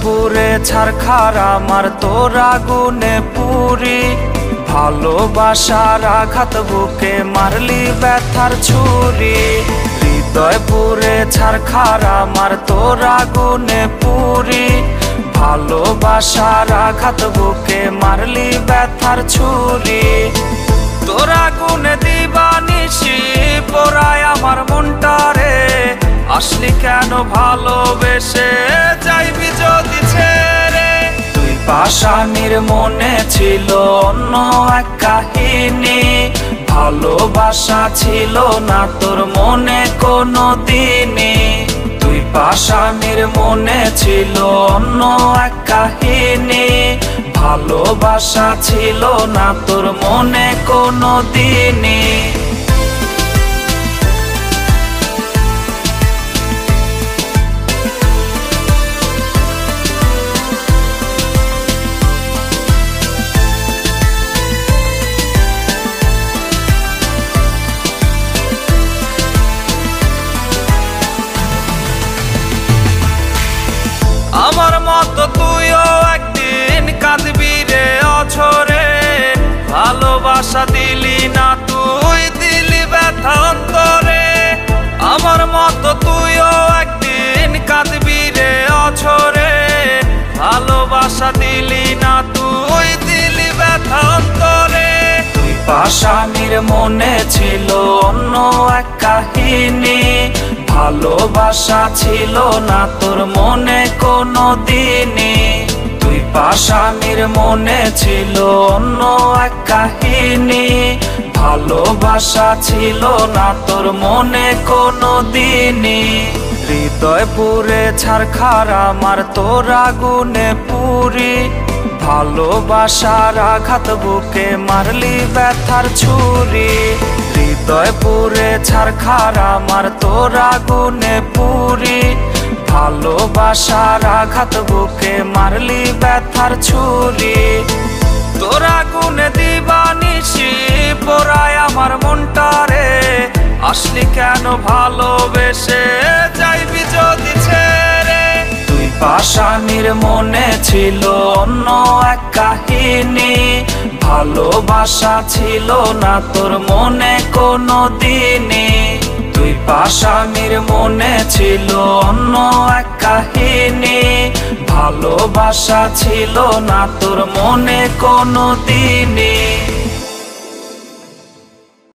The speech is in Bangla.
পুরে ছারখার আমার তোর আগুনে পুরি। ভালোবাসার আঘাত বুকে মারলি ব্যথার ছুরি। হৃদয় পুরে ছারখার আমার তোর আগুনে পুরি। ভালোবাসার আঘাত বুকে মারলি ব্যথার ছুরি। তোর আগুনে দিবানিশি পোড়ায় আমার মনটারে। আসলি কেন ভালোবেসে যাইবি যদি ছেড়ে। তুই পাষাণীর মনে ছিল অন্য এক কাহিনী। ভালোবাসা ছিল না তোর মনে কোনো দিনই। তুই পাষাণীর মনে ছিল অন্য এক কাহিনী। ভালোবাসা ছিল না তোর মনে কোনো দিনই। আমার মতো তুইও একদিন কাঁদবি রে অঝরে। ভালোবাসা দিলি না তুই দিলি ব্যথা অন্তরে। আমার মতো তুইও একদিন কাঁদবি রে অঝরে। ভালোবাসা দিলি না তুই দিলি ব্যথা অন্তরে। তুই পাষাণীর মনে ছিল অন্য এক কাহিনী। ভালোবাসা ছিল না তোর মনে কোনো দিনই। তুই পাষাণীর মনে ছিল অন্য এক কাহিনী। ভালোবাসা ছিল না তোর মনে কোনো দিনই। হৃদয় পুরে ছারখার আমার তোর আগুনে পুরি। ভালোবাসার আঘাত বুকে মারলি ব্যথার ছুরি। হৃদয় পুরে ছারখার আমার তোর আগুনে পুরি। ভালোবাসার আঘাত বুকে মারলি ব্যথার ছুরি। তোর আগুনে দিবানিশি পোড়ায় আমার মনটারে। আসলি কেন ভালোবেসে যাইবি যদি ছেড়ে। তুই পাষাণীর মনে ছিল অন্য এক কাহিনী। ভালোবাসা ছিল না তোর মনে কোনো দিনই। তুই পাষাণীর মনে ছিল অন্য এক কাহিনী। ভালোবাসা ছিল না তোর মনে কোনো দিনই।